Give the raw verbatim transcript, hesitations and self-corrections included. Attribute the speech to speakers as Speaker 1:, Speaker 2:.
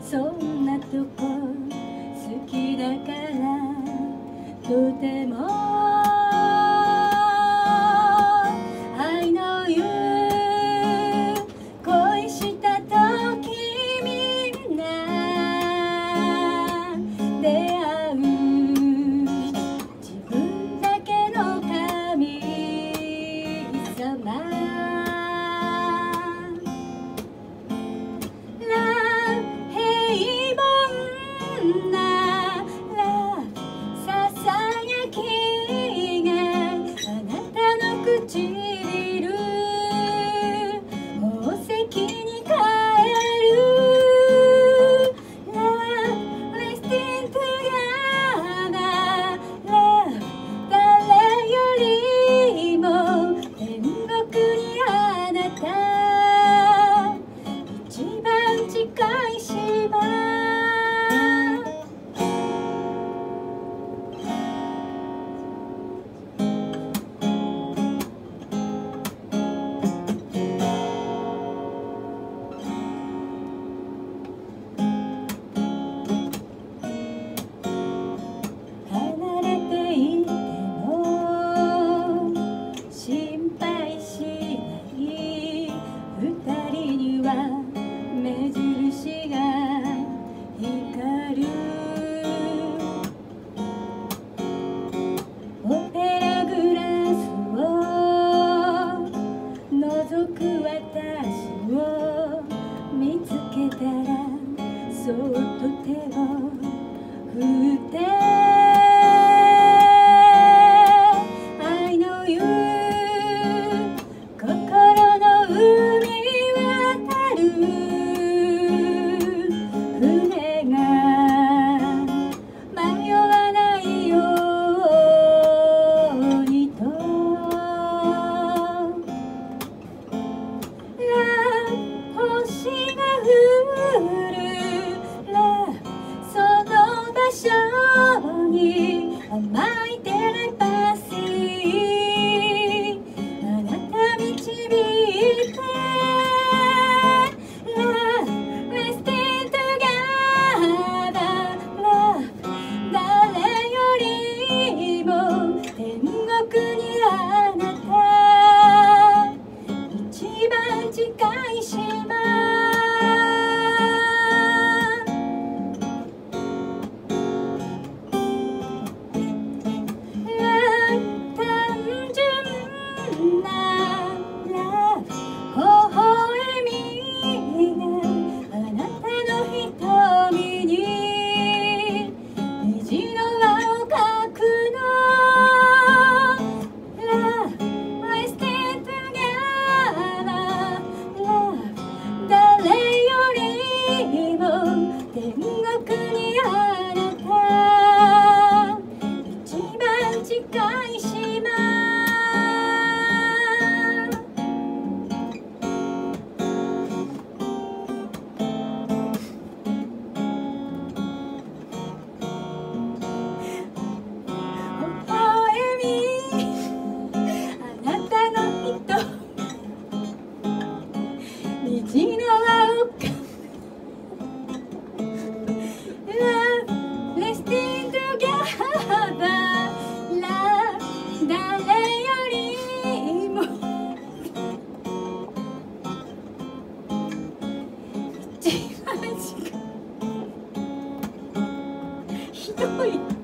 Speaker 1: そんなとこ好きだからとても I know you 恋したときみんな出会う自分だけの神様唇宝石に変える Love, resting together Love 誰よりも天国にあなた一番近い島目印が光るオペラグラスを覗く私を見つけたらそっと手を振ってI know you 心の海渡る甘いテレパシーあなた導いて Love, resting together Love 誰よりも天国にあなた一番近い島天国にあなた一番近い島微笑みあなたの瞳虹の青かひどい。